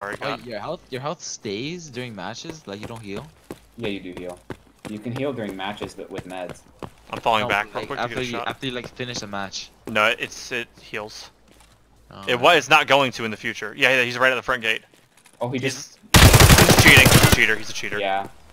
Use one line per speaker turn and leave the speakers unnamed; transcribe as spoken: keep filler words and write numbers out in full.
Alright,
Oh,
got.
your health, your health stays during matches. Like you don't heal.
Yeah, you do heal. You can heal during matches, but with meds.
I'm falling
No,
back
but,
real
like
quick to
after
get a
you
shot.
after you like finish a match.
No, it's it heals.
Oh,
It was it's not going to in the future. Yeah, yeah, he's right at the front gate.
Oh, he just.
He's, he's cheating. He's a cheater. He's a cheater.
Yeah.